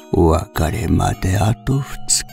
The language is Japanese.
お別れまであと2